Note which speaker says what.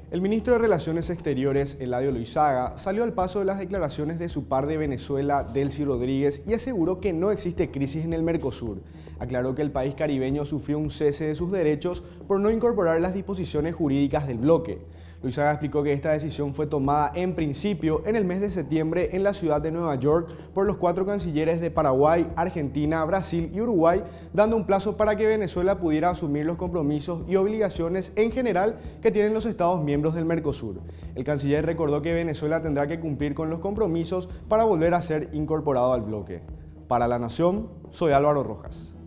Speaker 1: El ministro de Relaciones Exteriores, Eladio Loizaga, salió al paso de las declaraciones de su par de Venezuela, Delcy Rodríguez, y aseguró que no existe crisis en el Mercosur. Aclaró que el país caribeño sufrió un cese de sus derechos por no incorporar las disposiciones jurídicas del bloque. Loizaga explicó que esta decisión fue tomada en principio en el mes de septiembre en la ciudad de Nueva York por los 4 cancilleres de Paraguay, Argentina, Brasil y Uruguay, dando un plazo para que Venezuela pudiera asumir los compromisos y obligaciones en general que tienen los Estados miembros del Mercosur. El canciller recordó que Venezuela tendrá que cumplir con los compromisos para volver a ser incorporado al bloque. Para La Nación, soy Álvaro Rojas.